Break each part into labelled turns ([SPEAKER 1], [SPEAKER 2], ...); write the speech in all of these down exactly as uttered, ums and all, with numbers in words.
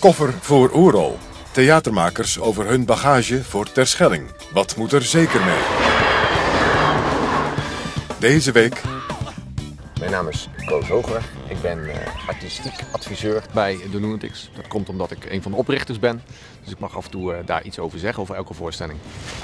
[SPEAKER 1] Koffer voor Oerol. Theatermakers over hun bagage voor Terschelling. Wat moet er zeker mee? Deze week...
[SPEAKER 2] Mijn naam is Koos Hoogweg. Ik ben uh, artistiek adviseur bij de Lunatics. Dat komt omdat ik een van de oprichters ben. Dus ik mag af en toe uh, daar iets over zeggen, over elke voorstelling.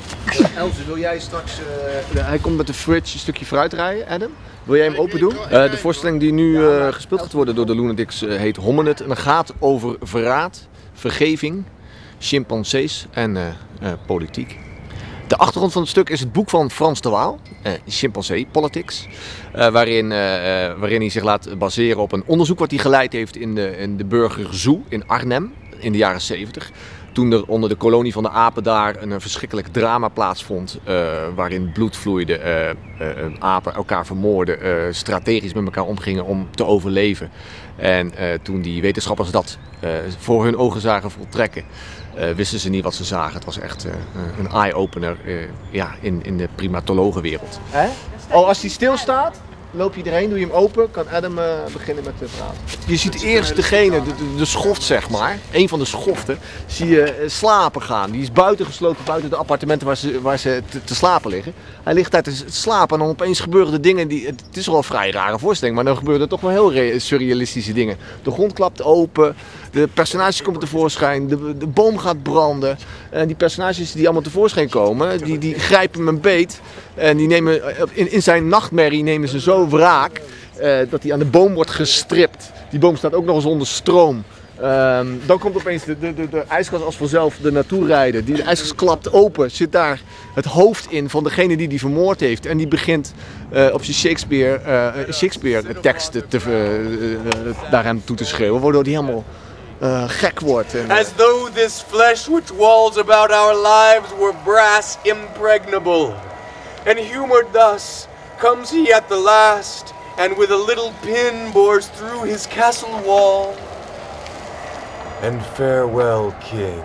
[SPEAKER 2] Elze, wil jij straks... Uh, hij komt met de fridge een stukje fruit rijden, Adam. Wil jij hem open doen? Uh, de voorstelling die nu uh, gespeeld gaat worden door de Lunatics uh, heet Hominid. En dat gaat over verraad, vergeving, chimpansees en uh, uh, politiek. De achtergrond van het stuk is het boek van Frans de Waal, uh, Chimpansee Politics, uh, waarin, uh, uh, waarin hij zich laat baseren op een onderzoek wat hij geleid heeft in de, in de Burger Zoo in Arnhem in de jaren zeventig. Toen er onder de kolonie van de apen daar een, een verschrikkelijk drama plaatsvond, uh, waarin bloed vloeide, uh, uh, apen elkaar vermoorden, uh, strategisch met elkaar omgingen om te overleven. En uh, toen die wetenschappers dat uh, voor hun ogen zagen voltrekken, uh, wisten ze niet wat ze zagen. Het was echt uh, een eye-opener uh, ja, in, in de primatologenwereld. Hè? Oh, als hij stilstaat, loop je erheen, doe je hem open, kan Adam uh, beginnen met te praten. Je ziet eerst degene, de, de, de schoft zeg maar, een van de schoften, zie je uh, slapen gaan. Die is buiten gesloten, buiten de appartementen waar ze, waar ze te, te slapen liggen. Hij ligt daar te slapen en dan opeens gebeuren de dingen die, het is wel een vrij rare voorstelling, maar dan gebeuren er toch wel heel surrealistische dingen. De grond klapt open, de personages komen tevoorschijn, de, de boom gaat branden. En die personages die allemaal tevoorschijn komen, die, die grijpen hem beet. En die nemen, in, in zijn nachtmerrie nemen ze zo wraak uh, dat hij aan de boom wordt gestript. Die boom staat ook nog eens onder stroom. Um, dan komt opeens de, de, de, de ijskast als vanzelf er naartoe rijden. Die de ijskast klapt open, zit daar het hoofd in van degene die die vermoord heeft. En die begint uh, op zijn Shakespeare, uh, Shakespeare teksten te, uh, uh, naar hem toe te schreeuwen, waardoor hij helemaal uh, gek wordt. En, uh...
[SPEAKER 3] As though this flesh which walls about our lives were brass impregnable. And humoured thus comes he at the last, and with a little pin bores through his castle wall. And farewell, King.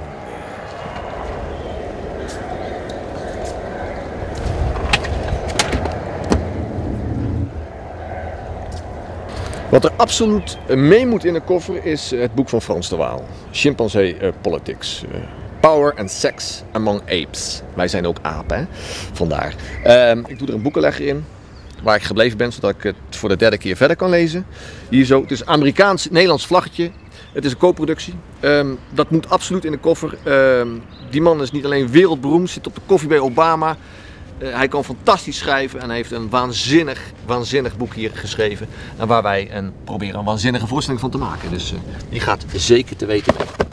[SPEAKER 2] Wat er absoluut mee moet in de koffer is het boek van Frans de Waal, Chimpansee uh, Politics. Uh, Power and Sex Among Apes. Wij zijn ook apen, hè? Vandaar. Uh, ik doe er een boekenlegger in, waar ik gebleven ben, zodat ik het voor de derde keer verder kan lezen. Hier zo, het is een Amerikaans-Nederlands vlaggetje. Het is een co-productie. Um, dat moet absoluut in de koffer. Um, die man is niet alleen wereldberoemd, zit op de koffie bij Obama. Uh, hij kan fantastisch schrijven en hij heeft een waanzinnig, waanzinnig boek hier geschreven. En waar wij een, proberen een waanzinnige voorstelling van te maken. Dus uh, die gaat zeker te weten.